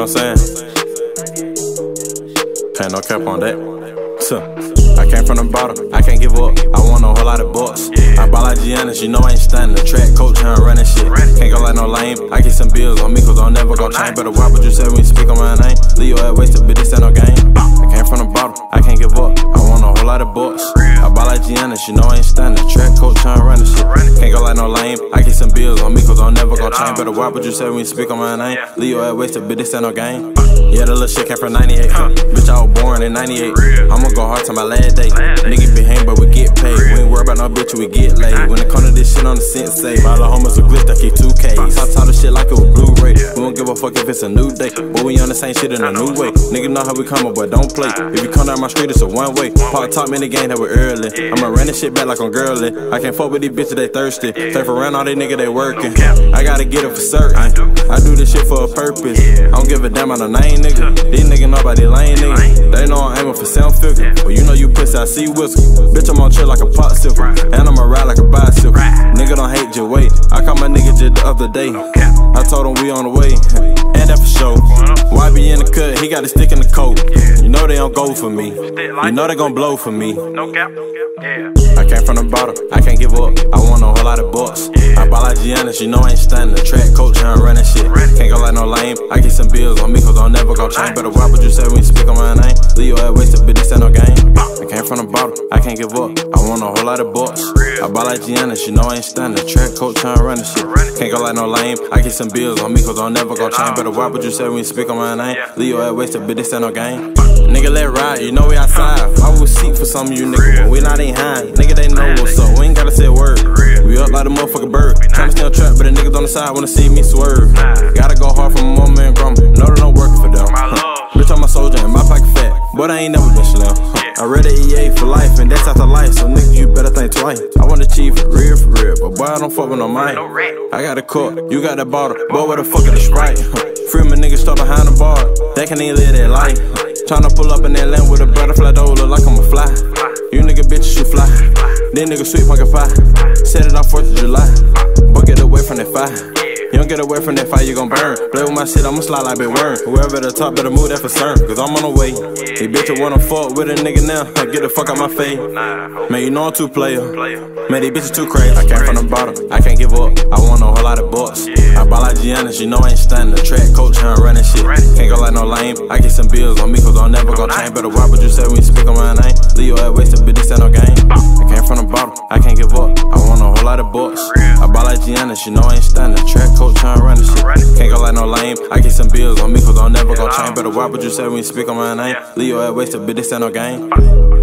what I'm saying? Ain't no cap on that. I came from the bottom, I can't give up. I want a whole lot of bucks. I ball like Giannis, you know I ain't standing. The track coach, I'm running shit. Can't go like no lame. I get some bills on me, cause I'll never go change. Better watch what you say when you speak on my name. Leave your ass wasted, bitch, this ain't no game. I came from the bottom, I can't give up. I want a whole lot of bucks. I ball like Giannis, you know I ain't standing. The track coach, I'm running shit. Can't go like no lame. I get some bills on me, cause I'll never go change. Better watch what you say when you speak on my name. Leave your ass wasted, bitch, this ain't no game. Yeah, the little shit came from 98. Bitch, I was born in 98. I'ma go hard to my last day. Niggas be hang, but we get paid. We ain't worried about no bitch, we get laid. When it come to this shit on the sensei, all the homies are glitch, I keep 2Ks. I talk this shit like it was Blu-ray. We don't give a fuck if it's a new day, but we on the same shit in a new way. Niggas know how we come up, but don't play. If you come down my street, it's a one way. Pop top in the game that we early. I'ma run this shit back like I'm girly. I can't fuck with these bitches, they thirsty. Safe around all these niggas, they working. I gotta get it for certain. I do this shit for a purpose. I don't give a damn on the name, nigga. These niggas know about these lame niggas. They know I'm aiming for 7 figures. But you know you pussy, I see whisker. Bitch, I'm on chill like a popsicle. And I'ma ride like a bicycle. Nigga don't hate, just wait. I caught my nigga just the other day. I told him we on the way. And that for sure. Why be in the cut? He got a stick in the coat. You know they don't go for me. You know they gon' blow for me. I came from the bottom, I can't give up. I want a whole lot of bucks. I ball like Giannis, you know I ain't standing. The track coach, I'm running shit. Can't go like no lame. I get some bills on me, cause I'll never go change. Better watch what you say when you speak on my name. Leave your ass wasted, bitch, this ain't no game. I came from the bottom, I can't give up. I want a whole lot of bucks. I ball like Giannis, you know I ain't standing. The track coach, I'm running shit. Can't go like no lame. I get some bills on me, cause I'll never go change. Better watch what you say when you speak on my name. Leave your ass wasted, bitch, this ain't no game. Nigga, let ride, you know we outside. I would seek for some of you niggas, but we not ain't high. Nigga, they know what's up, we ain't gotta say a word. We up like a motherfucking bird. Tryna stay on trap, but the niggas on the side wanna see me swerve. Gotta go hard from my mama and grandma. Know that I'm working for them. Bitch, I'm a soldier and my pocket fat, but I ain't never been slim. I read the EA for life, and that's after life, so nigga, you better think twice. I wanna achieve it real for real, but boy, I don't fuck with no mic. I got a cup, you got that bottle, boy, where the fuck is the Sprite? Free my niggas start behind the bar, they can't even live that life. Tryna pull up in that land with a butterfly door, look like I'm a fly. You nigga bitches should fly, then nigga sweet pumpkin pie. Set it off 4th of July, but get away from that fire. You don't get away from that fire, you gon' burn. Play with my shit, I'ma slide like Big Worm. Whoever at the top better move that for certain, cause I'm on the way. These bitches wanna fuck with a nigga now, get the fuck out my face. Man, you know I'm too player. Man, these bitches too crazy. I came from the bottom, I can't give up. I want a whole lot of bucks. I ball like Giannis, you know I ain't standing. The track coach, I'm running shit. Can't go like no lame. I get some bills on me, cause I'll never go change. Better watch what you say when you speak on my name. Leave your ass wasted, bitch, this ain't no game. I came from the bottom, I can't give up. I want a whole lot of bucks. I ball like Giannis, you know I ain't standing. The track coach, I'm running shit. Can't go like no lame. I get some bills on me, cause I'll never go change. Better watch what you say when you speak on my name. Leave your ass wasted, bitch, this ain't no game.